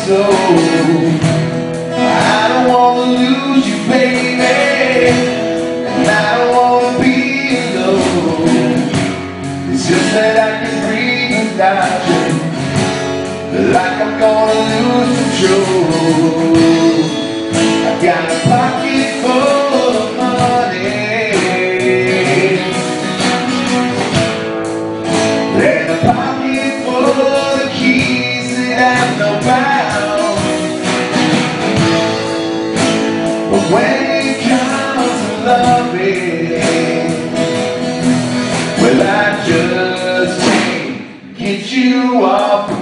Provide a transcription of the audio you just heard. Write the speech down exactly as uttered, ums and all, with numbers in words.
soul. I don't wanna lose you, baby, and I don't wanna be alone. It's just that I can breathe without you, like I'm gonna lose control. I got a pocket full of money and a pocket full of keys that I know about. But when it comes to loving, well, I just can't get you off.